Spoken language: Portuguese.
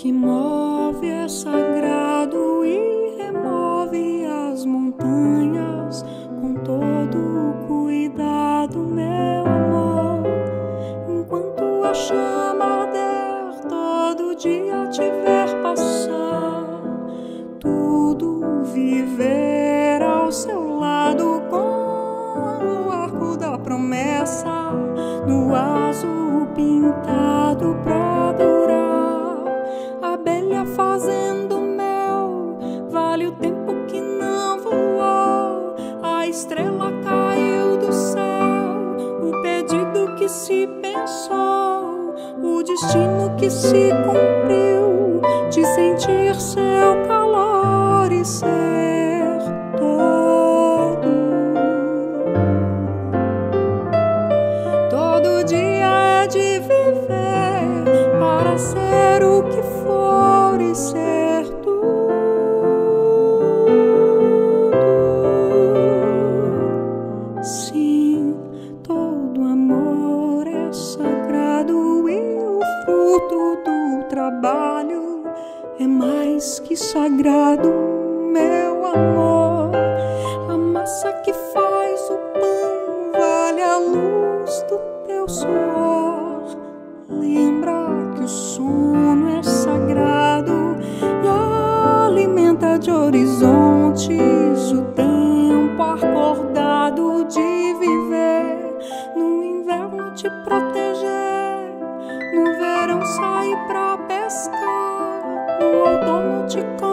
que move é sagrado e remove as montanhas com todo o cuidado, meu amor. Enquanto a chama arder, todo dia te ver passar, tudo viver ao seu lado com o arco da promessa no azul pintado pra durar. Abelha fazendo mel, vale o tempo que não voou. A estrela caiu do céu, o pedido que se pensou, o destino que se cumpriu, de sentir seu calor e ser todo. Todo dia é de viver para ser o que for e ser tudo. Sim, todo amor é sagrado e o fruto do trabalho é mais que sagrado, meu amor. A massa que faz o pão vale a luz do teu suor. Lembra que o sono é sagrado e alimenta de horizontes o tempo acordado de viver. No inverno te proteger, no verão sair pra pescar, no outono te